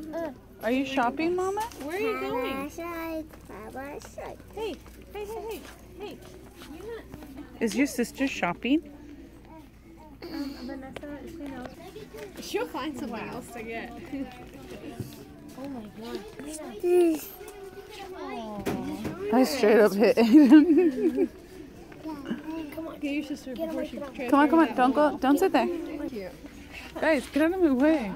Are you shopping, Mama? Where are you going? Hey. Is your sister shopping? Vanessa, she knows. She'll find something else to get. Oh my god. I straight up hit Aiden. Come on, get your sister before she trips. Come on. Don't go. Don't sit there. Thank you. Guys, get out of my way.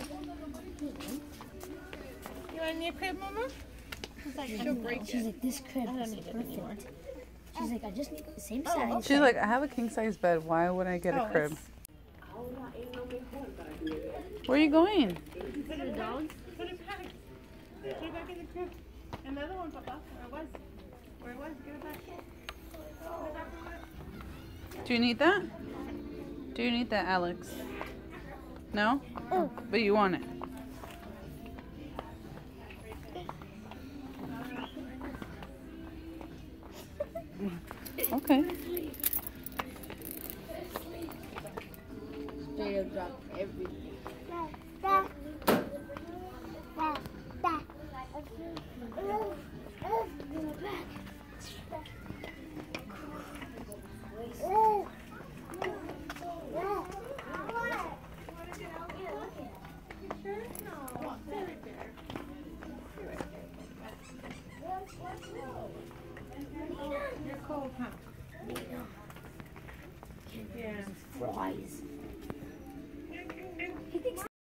You want a new crib, Mama? She'll break it. She's like, this crib is perfect. She's like, I just need the same size. She's like, I have a king size bed. Why would I get a crib? Where are you going? Put the dogs. Put it back. Get it back in the crib. Another one, Papa. Where it was. Get it back. Do you need that? Do you need that, Alex? No? But you want it. Okay. Straight up drop everything. You're cold, huh? Yeah. Fries.